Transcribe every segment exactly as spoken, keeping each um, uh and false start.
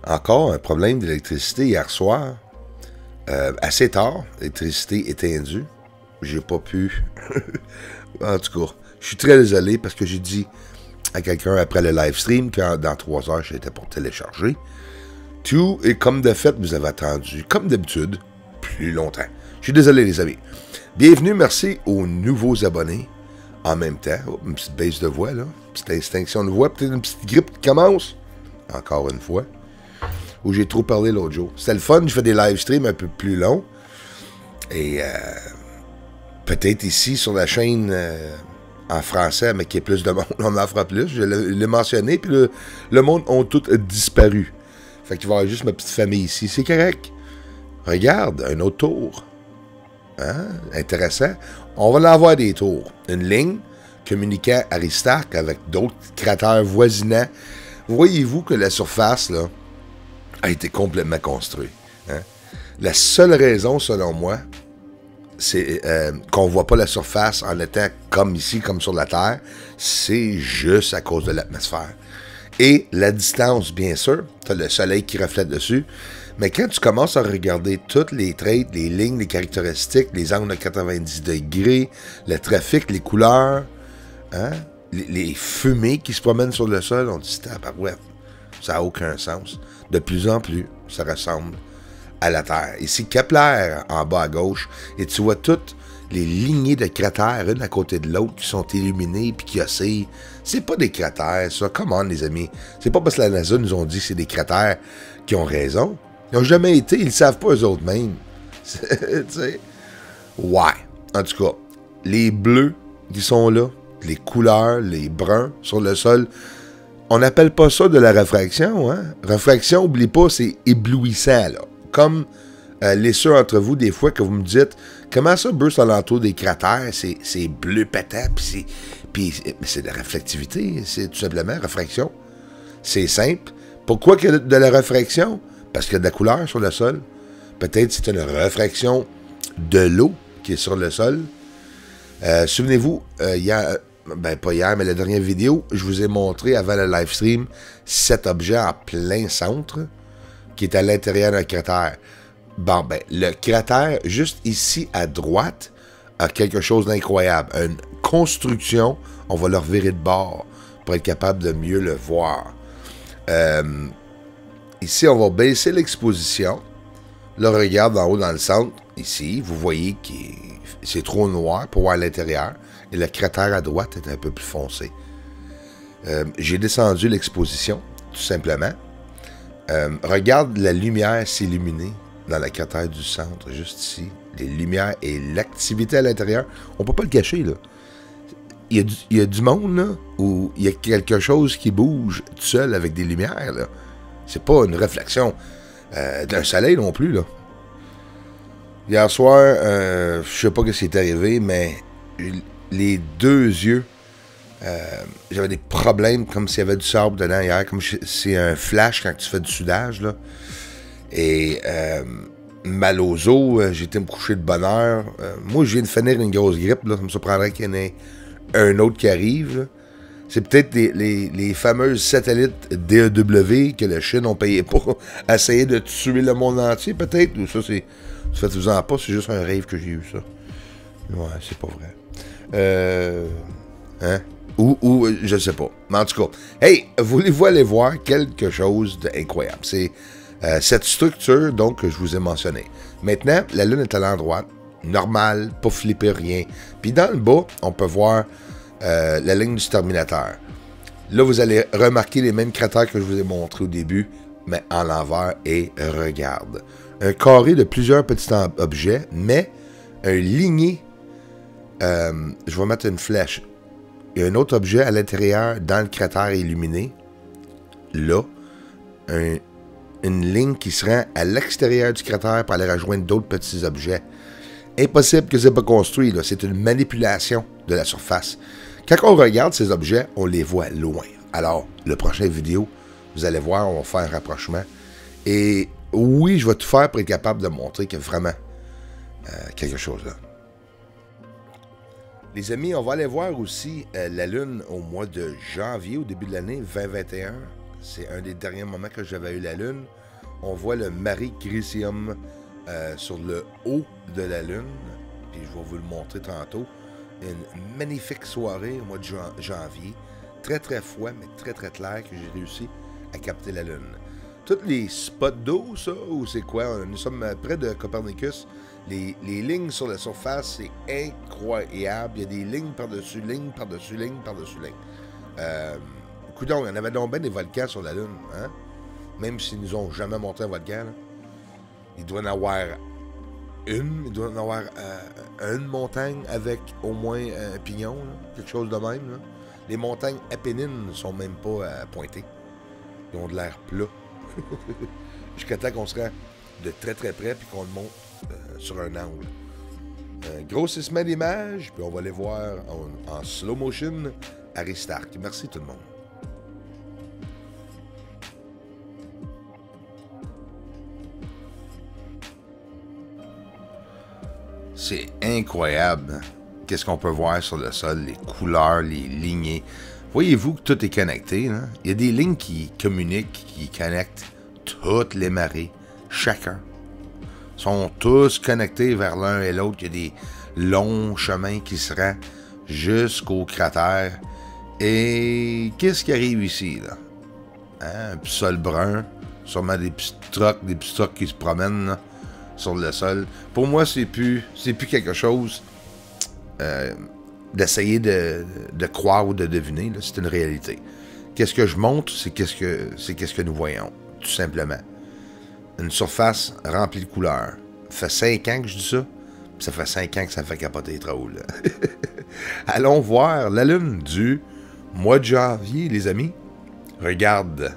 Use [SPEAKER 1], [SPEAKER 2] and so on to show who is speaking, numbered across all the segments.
[SPEAKER 1] Encore un problème d'électricité hier soir. Euh, assez tard, l'électricité éteindue. J'ai pas pu. En tout cas, je suis très désolé parce que j'ai dit à quelqu'un après le live stream que dans trois heures, j'étais pour télécharger. Tout est comme de fait, vous avez attendu, comme d'habitude, plus longtemps. Je suis désolé, les amis. Bienvenue, merci aux nouveaux abonnés. En même temps, oh, une petite baisse de voix, là. Une petite extinction de voix, peut-être une petite grippe qui commence. Encore une fois. Où j'ai trop parlé l'autre jour. C'était le fun, je fais des live streams un peu plus longs. Et euh, peut-être ici sur la chaîne euh, en français, mais qu'il y ait plus de monde, on en fera plus. Je l'ai mentionné, puis le, le monde ont tout disparu. Fait qu'il va y avoir juste ma petite famille ici. C'est correct. Regarde, un autre tour. Hein? Intéressant. On va l'avoir des tours. Une ligne communiquant Aristarque avec d'autres cratères voisinants. Voyez-vous que la surface, là, a été complètement construite. Hein? La seule raison, selon moi, c'est euh, qu'on ne voit pas la surface en étant comme ici, comme sur la Terre, c'est juste à cause de l'atmosphère. Et la distance, bien sûr, tu as le soleil qui reflète dessus, mais quand tu commences à regarder toutes les traits, les lignes, les caractéristiques, les angles de quatre-vingt-dix degrés, le trafic, les couleurs, hein, les, les fumées qui se promènent sur le sol, on dit « tabarouette ». Ça n'a aucun sens. De plus en plus, ça ressemble à la Terre. Ici, Kepler, en bas à gauche, et tu vois toutes les lignées de cratères, une à côté de l'autre, qui sont illuminées puis qui oscillent. C'est pas des cratères, ça. Come on, les amis. C'est pas parce que la NASA nous ont dit que c'est des cratères qui ont raison. Ils n'ont jamais été, ils le savent pas eux-mêmes. Tu sais? Ouais. En tout cas, les bleus qui sont là, les couleurs, les bruns sur le sol, on n'appelle pas ça de la réfraction, hein? Réfraction, oublie pas, c'est éblouissant, là. Comme euh, les ceux entre vous, des fois, que vous me dites, comment ça, Bruce, alentour des cratères, c'est bleu pétant, puis c'est c'est de la réflectivité, c'est tout simplement réfraction. C'est simple. Pourquoi qu'il y a de la réfraction? Parce qu'il y a de la couleur sur le sol. Peut-être c'est une réfraction de l'eau qui est sur le sol. Euh, Souvenez-vous, euh, il y a... Ben, pas hier, mais la dernière vidéo, je vous ai montré avant le live stream cet objet en plein centre qui est à l'intérieur d'un cratère. Bon, ben, le cratère, juste ici à droite, a quelque chose d'incroyable. Une construction, on va le revirer de bord pour être capable de mieux le voir. Euh, ici, on va baisser l'exposition. Là, regarde en haut dans le centre, ici, vous voyez que c'est trop noir pour voir l'intérieur. Et le cratère à droite est un peu plus foncé. Euh, J'ai descendu l'exposition, tout simplement. Euh, regarde la lumière s'illuminer dans la cratère du centre, juste ici. Les lumières et l'activité à l'intérieur. On ne peut pas le cacher, là. Il y a du, il y a du monde, là, où il y a quelque chose qui bouge tout seul avec des lumières, là. C'est pas une réflexion euh, d'un soleil non plus, là. Hier soir, euh, je sais pas ce qui est arrivé, mais les deux yeux, euh, j'avais des problèmes comme s'il y avait du sable dedans hier, comme c'est un flash quand tu fais du soudage, là. Et euh, mal aux os, j'étais me coucher de bonne heure. Euh, moi, je viens de finir une grosse grippe, là, ça me surprendrait qu'il y en ait un autre qui arrive. C'est peut-être les, les, les fameuses satellites D E W que la Chine ont payé pour essayer de tuer le monde entier, peut-être, ou ça, c'est... Faites-vous-en pas, c'est juste un rêve que j'ai eu, ça. Ouais, c'est pas vrai. Euh... Hein? Ou, ou, je sais pas. Mais en tout cas, hey, voulez-vous aller voir quelque chose d'incroyable? C'est euh, cette structure, donc, que je vous ai mentionné. Maintenant, la Lune est à l'endroit, normal, pas flipper, rien. Puis dans le bas, on peut voir euh, la ligne du Terminateur. Là, vous allez remarquer les mêmes cratères que je vous ai montrés au début, mais en l'envers, et regarde. Un carré de plusieurs petits objets, mais un ligné, euh, je vais mettre une flèche. Il y a un autre objet à l'intérieur, dans le cratère illuminé. Là, un, une ligne qui se rend à l'extérieur du cratère pour aller rejoindre d'autres petits objets. Impossible que ce n'est pas construit, là. C'est une manipulation de la surface. Quand on regarde ces objets, on les voit loin. Alors, le prochain vidéo, vous allez voir, on va faire un rapprochement. Et oui, je vais tout faire pour être capable de montrer qu'il y a vraiment euh, quelque chose là. Les amis, on va aller voir aussi euh, la Lune au mois de janvier, au début de l'année vingt vingt et un. c'est un des derniers moments que j'avais eu la Lune. On voit le Mare Crisium euh, sur le haut de la Lune. Puis je vais vous le montrer tantôt. Une magnifique soirée au mois de jan- janvier. Très très froid, mais très très clair que j'ai réussi à capter la Lune. Tous les spots d'eau, ça, ou c'est quoi? Nous sommes près de Copernicus. Les, les lignes sur la surface, c'est incroyable. Il y a des lignes par-dessus lignes, par-dessus lignes, par-dessus lignes. Euh, coudonc, il y en avait donc bien des volcans sur la Lune, hein? Même s'ils nous ont jamais montré un volcan, là. Il doit en avoir une, il doit en avoir euh, une montagne avec au moins un pignon, là, quelque chose de même, là. Les montagnes Apennines ne sont même pas euh, pointées. Ils ont de l'air plat. Jusqu'à temps qu'on se rend de très très près puis qu'on le monte euh, sur un angle. Un grossissement d'image, puis on va les voir en, en slow motion. Aristarque. Merci tout le monde. C'est incroyable. Qu'est-ce qu'on peut voir sur le sol, les couleurs, les lignées. Voyez-vous que tout est connecté, là? Il y a des lignes qui communiquent, qui connectent toutes les marées, chacun. Ils sont tous connectés vers l'un et l'autre. Il y a des longs chemins qui se rendent jusqu'au cratère. Et qu'est-ce qui arrive ici, là? Hein? Un petit sol brun, sûrement des petits trucks, des petits trucks qui se promènent là, sur le sol. Pour moi, c'est plus, c'est plus quelque chose euh, d'essayer de, de croire ou de deviner. Là, c'est une réalité. Qu'est-ce que je montre, c'est qu'est-ce que, c'est qu'est-ce que nous voyons, tout simplement. Une surface remplie de couleurs. Ça fait cinq ans que je dis ça, puis ça fait cinq ans que ça me fait capoter trop, là. Allons voir la Lune du mois de janvier, les amis. Regarde.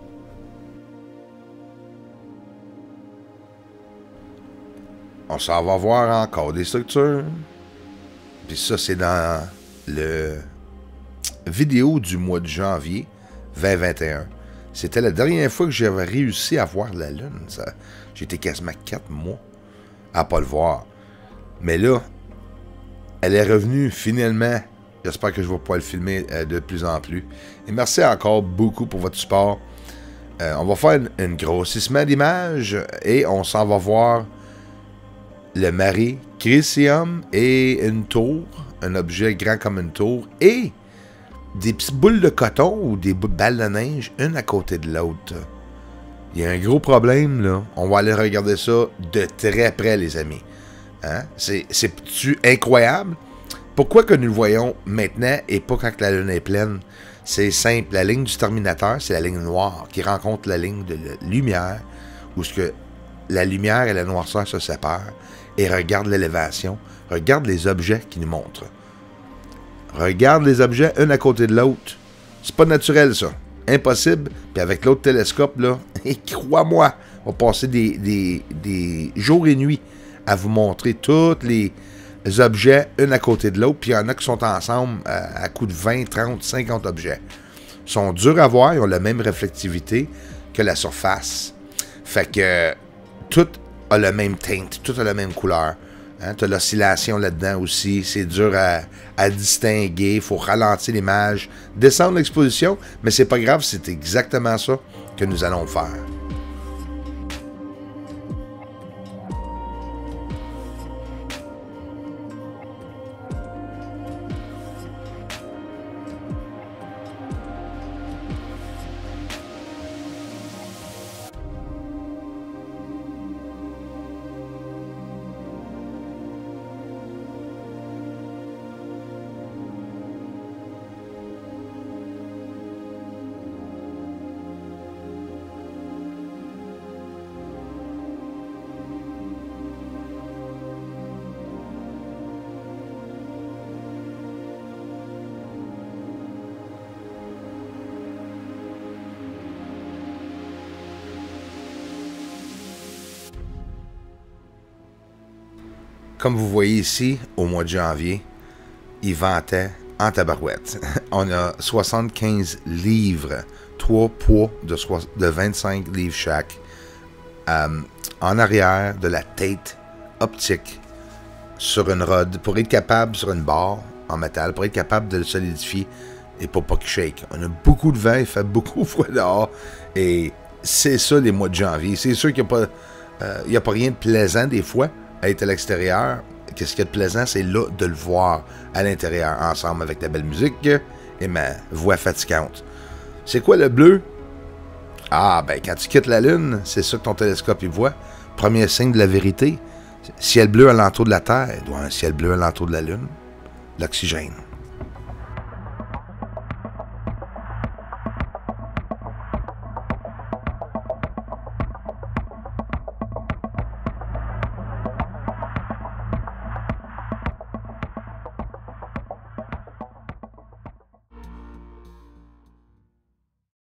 [SPEAKER 1] On s'en va voir encore des structures. Puis ça, c'est dans le vidéo du mois de janvier vingt vingt et un. C'était la dernière fois que j'avais réussi à voir la Lune. Ça. J'étais quasiment quatre mois à pas le voir. Mais là, elle est revenue finalement. J'espère que je vais pouvoir le filmer euh, de plus en plus. Et merci encore beaucoup pour votre support. Euh, on va faire un grossissement d'image et on s'en va voir le Mare Crisium et une tour, un objet grand comme une tour, et des petites boules de coton ou des balles de neige, une à côté de l'autre. Il y a un gros problème, là. On va aller regarder ça de très près, les amis. Hein? C'est, c'est-tu incroyable? Pourquoi que nous le voyons maintenant et pas quand la Lune est pleine? C'est simple. La ligne du Terminateur, c'est la ligne noire qui rencontre la ligne de la lumière, où ce que la lumière et la noirceur se séparent. Et regarde l'élévation. Regarde les objets qui nous montrent. Regarde les objets un à côté de l'autre. C'est pas naturel, ça. Impossible. Puis avec l'autre télescope, là, et crois-moi, on va passer des, des, des jours et nuits à vous montrer tous les objets un à côté de l'autre. Puis il y en a qui sont ensemble à, à coup de vingt, trente, cinquante objets. Ils sont durs à voir. Ils ont la même réflectivité que la surface. Fait que tout a le même teinte, tout a la même couleur. Hein? Tu as l'oscillation là-dedans aussi. C'est dur à, à distinguer. Il faut ralentir l'image, descendre l'exposition, mais c'est pas grave, c'est exactement ça que nous allons faire. Comme vous voyez ici, au mois de janvier, il ventait en tabarouette. On a soixante-quinze livres, trois poids de, de vingt-cinq livres chaque, euh, en arrière de la tête optique sur une rod pour être capable, sur une barre en métal, pour être capable de le solidifier et pour pas qu'il shake. On a beaucoup de vent, il fait beaucoup froid dehors. Et c'est ça les mois de janvier. C'est sûr qu'il n'y a pas, euh, il y a pas rien de plaisant des fois à être à l'extérieur. Qu'est-ce qu'il y a de plaisant, c'est là de le voir à l'intérieur, ensemble avec la belle musique et ma voix fatigante. C'est quoi le bleu? Ah, ben quand tu quittes la Lune, c'est ça que ton télescope y voit. Premier signe de la vérité. Ciel bleu alentour de la Terre, il doit y avoir un ciel bleu alentour de la Lune. L'oxygène.